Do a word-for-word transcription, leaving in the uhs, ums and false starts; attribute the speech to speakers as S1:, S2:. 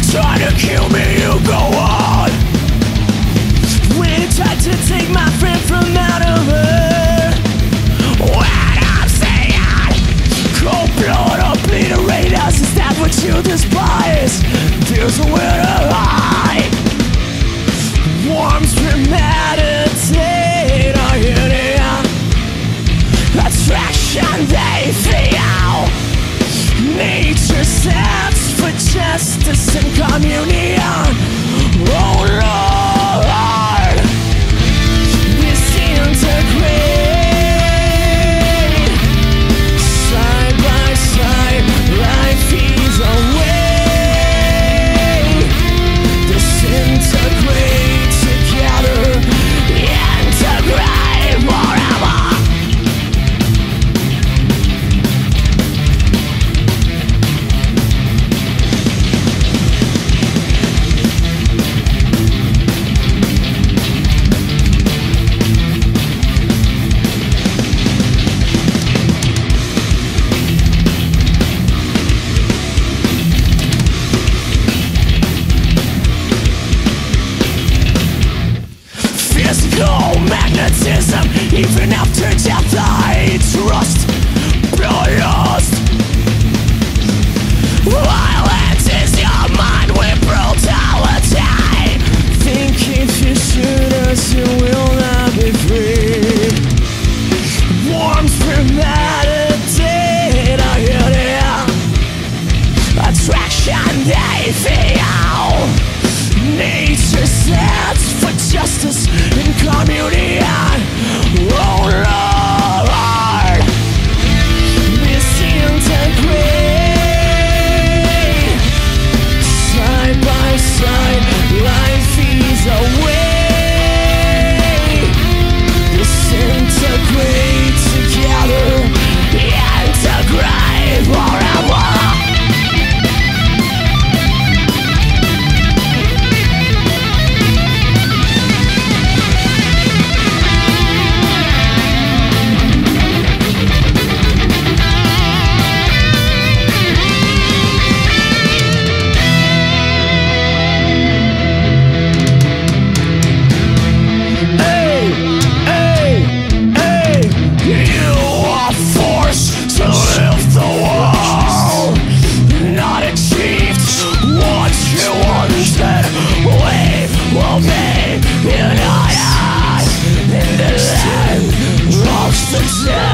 S1: try to kill me, you go on. When you tried to take my friend from out of her, what I'm saying, cold blood obliterate us. Is that what you despise? There's a way to hide. Worms premeditate our union. Attraction they feel. Nature sets for justice and communion. Oh Lord, disintegrate. Side by side, life is away. Disintegrate together, integrate forever. Magnetism, even after death I trust. Bloodlust. Violence is your mind with brutality. Think if you shoot us you will not be free. Worms premeditate our union. Attraction they feel. Nature sets for justice and communion. Oh Lord, disintegrate. Side by side, life is away. Disintegrate together, integrate forever. United in the land of success.